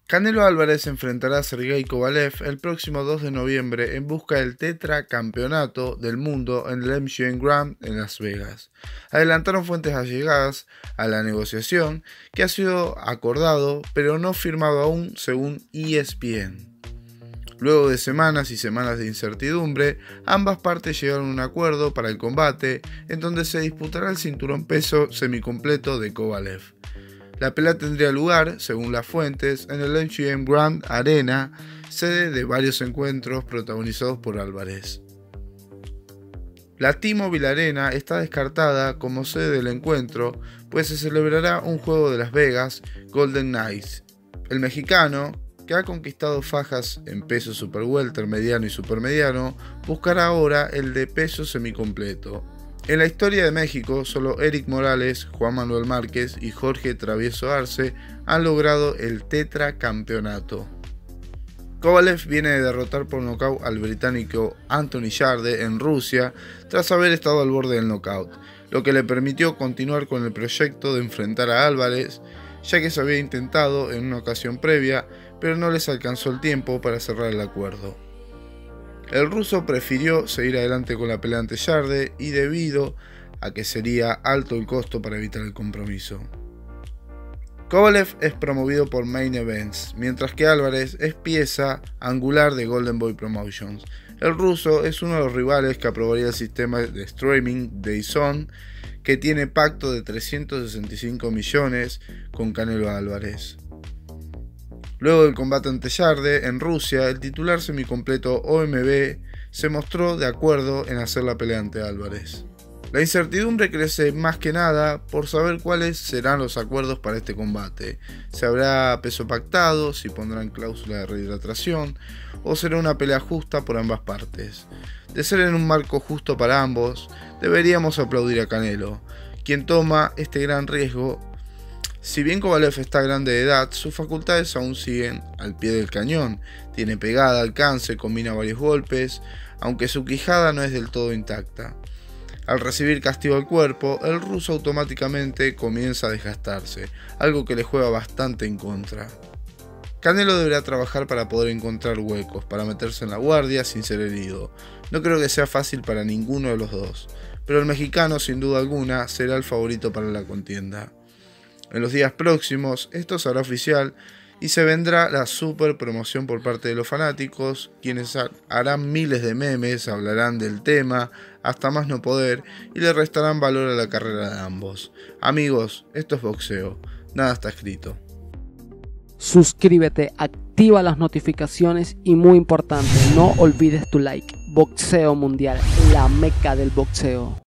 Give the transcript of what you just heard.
Canelo Álvarez enfrentará a Sergey Kovalev el próximo 2 de noviembre en busca del tetracampeonato del mundo en el MGM Grand en Las Vegas. Adelantaron fuentes allegadas a la negociación que ha sido acordado pero no firmado aún, según ESPN. Luego de semanas y semanas de incertidumbre, ambas partes llegaron a un acuerdo para el combate en donde se disputará el cinturón peso semicompleto de Kovalev. La pelea tendría lugar, según las fuentes, en el MGM Grand Arena, sede de varios encuentros protagonizados por Álvarez. La T-Mobile Arena está descartada como sede del encuentro, pues se celebrará un juego de Las Vegas, Golden Knights. El mexicano, que ha conquistado fajas en peso super welter, mediano y supermediano, buscará ahora el de peso semicompleto. En la historia de México, solo Eric Morales, Juan Manuel Márquez y Jorge Travieso Arce han logrado el tetracampeonato. Kovalev viene de derrotar por nocaut al británico Anthony Yarde en Rusia tras haber estado al borde del nocaut, lo que le permitió continuar con el proyecto de enfrentar a Álvarez, ya que se había intentado en una ocasión previa, pero no les alcanzó el tiempo para cerrar el acuerdo. El ruso prefirió seguir adelante con la pelea ante Yarde y debido a que sería alto el costo para evitar el compromiso. Kovalev es promovido por Main Events, mientras que Álvarez es pieza angular de Golden Boy Promotions. El ruso es uno de los rivales que aprobaría el sistema de streaming de DAZN, que tiene pacto de 365 millones con Canelo Álvarez. Luego del combate ante Yarde en Rusia, el titular semicompleto OMB se mostró de acuerdo en hacer la pelea ante Álvarez. La incertidumbre crece más que nada por saber cuáles serán los acuerdos para este combate. ¿Se habrá peso pactado? ¿Si pondrán cláusula de rehidratación? ¿O será una pelea justa por ambas partes? De ser en un marco justo para ambos, deberíamos aplaudir a Canelo, quien toma este gran riesgo. Si bien Kovalev está grande de edad, sus facultades aún siguen al pie del cañón. Tiene pegada, alcance, combina varios golpes, aunque su quijada no es del todo intacta. Al recibir castigo al cuerpo, el ruso automáticamente comienza a desgastarse, algo que le juega bastante en contra. Canelo deberá trabajar para poder encontrar huecos, para meterse en la guardia sin ser herido. No creo que sea fácil para ninguno de los dos, pero el mexicano sin duda alguna será el favorito para la contienda. En los días próximos esto será oficial y se vendrá la super promoción por parte de los fanáticos, quienes harán miles de memes, hablarán del tema hasta más no poder y le restarán valor a la carrera de ambos. Amigos, esto es boxeo, nada está escrito. Suscríbete, activa las notificaciones y muy importante, no olvides tu like. Boxeo Mundial, la meca del boxeo.